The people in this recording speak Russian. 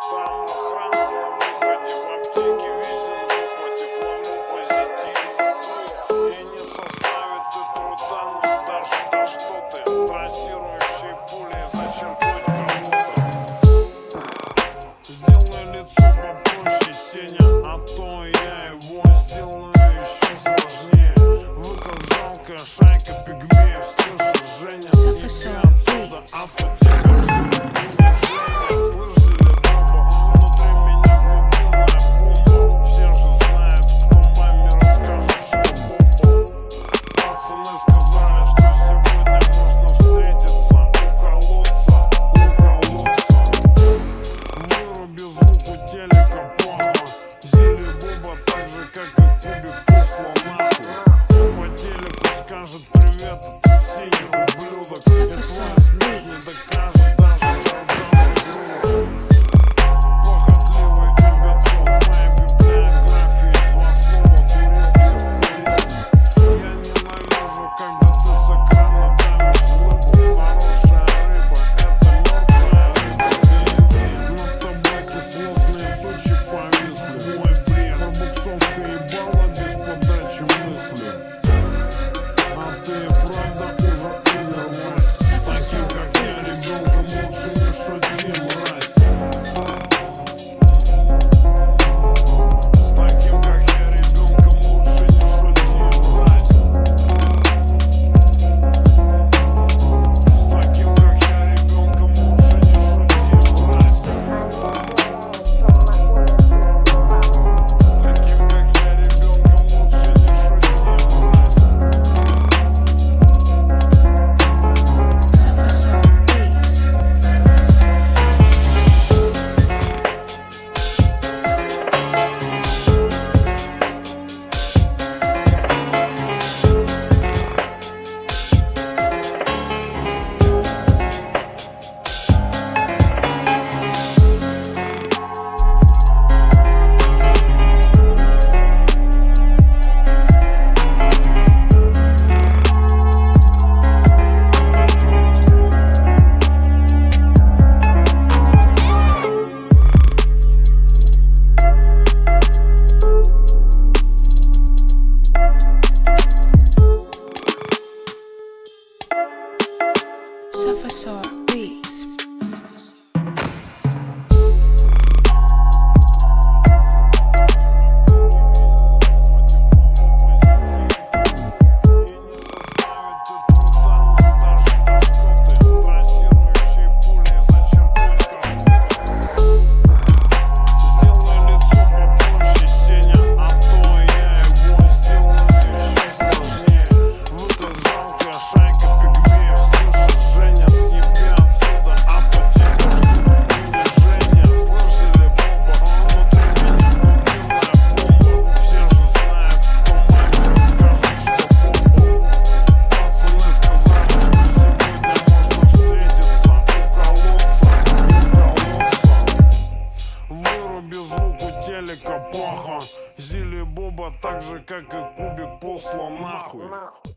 Там охрана на выходе, в аптеке везем выхватив ловлю позитив. И не составит и труда нам даже то, что ты трассирующей пулей зачеркнуть кого-то. Сделай лицо попроще, Сеня, а то я его сделаю еще сложнее. Выкал жалкая шайка пигмеев, слышишь, Женя, съеби отсюда, а то тебя слышь, Зелибоба, внутри меня глубинная бомба. Все же знают, кто маме расскажет, что бомба. Пацаны сказали, что сегодня можно встретиться у колодца. Выруби звук у телека, плохо. Зелибоба так же, как и кубик, посло нахуй. По телеку скажет привет, этот синий ублюдок. И твой смех не докажет даже жаргон. Похотливый имбецил, в моей библиографии два слова курил. Я ненавижу, когда ты с экрана давишь лыбу. Хорошая рыба — это мертвая рыба. Над тобой кислотные тучи повисли. Мой бред, пробуксовка ебала без подачи мысли. А ты и правда уже умер, мразь. Таким, как я, ребенком лучше не шути, мразь. С таким, как я, ребенком лучше не шути, мразь. С таким, как я, ребенком лучше не шути, мразь. С таким, как я, ребенком лучше не шути, мразь. Sofasaur beats. Выруби звук у телека, плохо. Зелибоба так же, как и кубик, посло нахуй.